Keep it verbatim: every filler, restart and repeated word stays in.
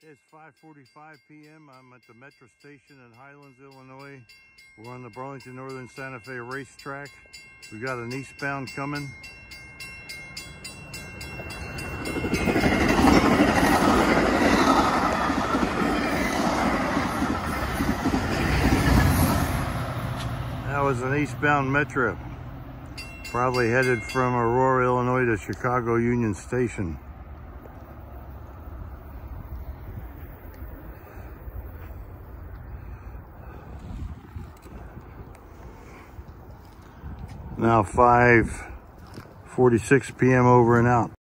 It's five forty-five p m I'm at the Metra station in Highlands, Illinois. We're on the Burlington Northern Santa Fe racetrack. We got an eastbound coming. That was an eastbound Metra, probably headed from Aurora, Illinois to Chicago Union Station. Now five forty-six p m over and out.